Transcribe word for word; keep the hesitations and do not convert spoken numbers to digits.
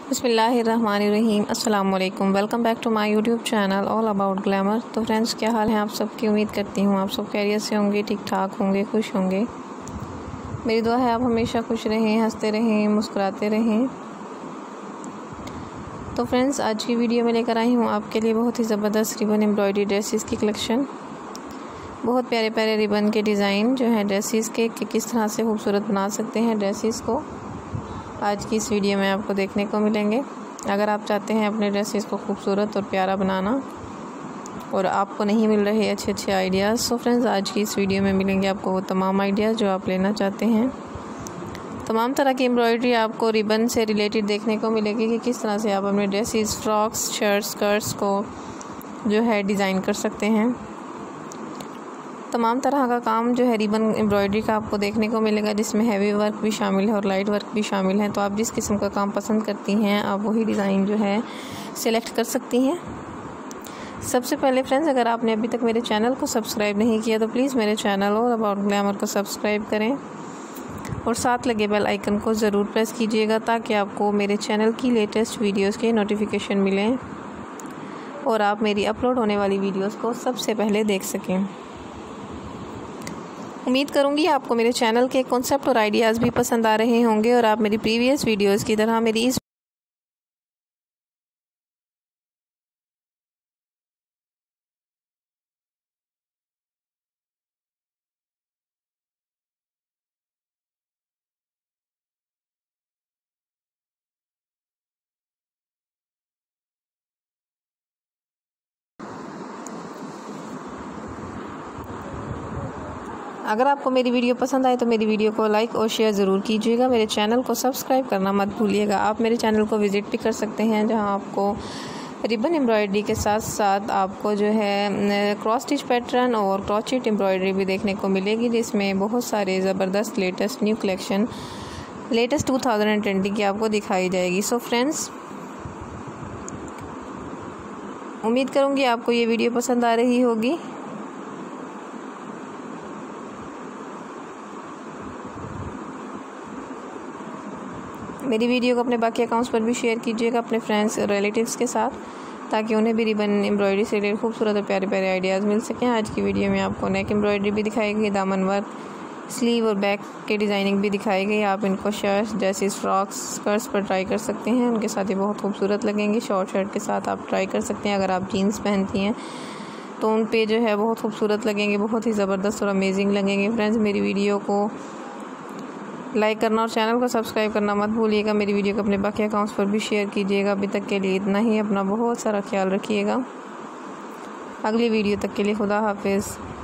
बिस्मिल्लाहिर्रहमानिर्रहीम अस्सलाम वालेकुम। Welcome back to my YouTube channel all about glamour. तो फ्रेंड्स, क्या हाल है आप सबकी? उम्मीद करती हूँ आप सब खैरियत से होंगे, ठीक ठाक होंगे, खुश होंगे। मेरी दुआ है आप हमेशा खुश रहें, हंसते रहें, मुस्कुराते रहें। तो फ्रेंड्स, आज की वीडियो में लेकर आई हूँ आपके लिए बहुत ही ज़बरदस्त रिबन एम्ब्रॉयडरी ड्रेसेस की कलेक्शन। बहुत प्यारे प्यारे रिबन के डिज़ाइन जो है ड्रेसेस के कि किस तरह से खूबसूरत बना सकते हैं ड्रेसेस को, आज की इस वीडियो में आपको देखने को मिलेंगे। अगर आप चाहते हैं अपने ड्रेसेस को खूबसूरत और प्यारा बनाना और आपको नहीं मिल रहे अच्छे अच्छे आइडियाज़, सो फ्रेंड्स आज की इस वीडियो में मिलेंगे आपको वो तमाम आइडियाज़ जो आप लेना चाहते हैं। तमाम तरह की एम्ब्रॉयडरी आपको रिबन से रिलेटेड देखने को मिलेगी कि किस तरह से आप अपने ड्रेसेस, फ्रॉक्स, शर्ट्स, स्कर्ट्स को जो है डिज़ाइन कर सकते हैं। तमाम तरह का काम जो है रिबन एम्ब्रॉयडरी का आपको देखने को मिलेगा, जिसमें हैवी वर्क भी शामिल है और लाइट वर्क भी शामिल है। तो आप जिस किस्म का काम पसंद करती हैं आप वही डिज़ाइन जो है सिलेक्ट कर सकती हैं। सबसे पहले फ्रेंड्स, अगर आपने अभी तक मेरे चैनल को सब्सक्राइब नहीं किया तो प्लीज़ मेरे चैनल और अबाउट ग्लैमर को सब्सक्राइब करें और साथ लगे बेल आइकन को ज़रूर प्रेस कीजिएगा ताकि आपको मेरे चैनल की लेटेस्ट वीडियोज़ के नोटिफिकेशन मिलें और आप मेरी अपलोड होने वाली वीडियोज़ को सबसे पहले देख सकें। उम्मीद करूंगी आपको मेरे चैनल के कॉन्सेप्ट और आइडियाज़ भी पसंद आ रहे होंगे और आप मेरी प्रीवियस वीडियोज़ की तरह मेरी इस अगर आपको मेरी वीडियो पसंद आए तो मेरी वीडियो को लाइक और शेयर ज़रूर कीजिएगा। मेरे चैनल को सब्सक्राइब करना मत भूलिएगा। आप मेरे चैनल को विज़िट भी कर सकते हैं, जहां आपको रिबन एम्ब्रॉयडरी के साथ साथ आपको जो है क्रॉस स्टिच पैटर्न और क्रॉचेट एम्ब्रॉयडरी भी देखने को मिलेगी, जिसमें बहुत सारे ज़बरदस्त latest new collection latest two thousand twenty की आपको दिखाई जाएगी। सो फ्रेंड्स, उम्मीद करूँगी आपको ये वीडियो पसंद आ रही होगी। मेरी वीडियो को अपने बाकी अकाउंट्स पर भी शेयर कीजिएगा अपने फ्रेंड्स और रिलेटिव्स के साथ, ताकि उन्हें भी रिबन एम्ब्रॉयडरी से रिलेटेड खूबसूरत और प्यारे प्यारे आइडियाज़ मिल सकें। आज की वीडियो में आपको नेक एम्ब्रॉयडरी भी दिखाई गई, दामन वर्क, स्लीव और बैक के डिज़ाइनिंग भी दिखाई गई। आप इनको शर्ट्स, ड्रेसेस, फ्रॉक्स, स्कर्ट्स पर ट्राई कर सकते हैं, उनके साथ ये बहुत खूबसूरत लगेंगी। शॉर्ट शर्ट के साथ आप ट्राई कर सकते हैं। अगर आप जीन्स पहनती हैं तो उन पे जो है बहुत खूबसूरत लगेंगे, बहुत ही ज़बरदस्त और अमेजिंग लगेंगे। फ्रेंड्स, मेरी वीडियो को लाइक करना और चैनल को सब्सक्राइब करना मत भूलिएगा। मेरी वीडियो को अपने बाकी अकाउंट्स पर भी शेयर कीजिएगा। अभी तक के लिए इतना ही। अपना बहुत सारा ख्याल रखिएगा। अगली वीडियो तक के लिए खुदा हाफिज़।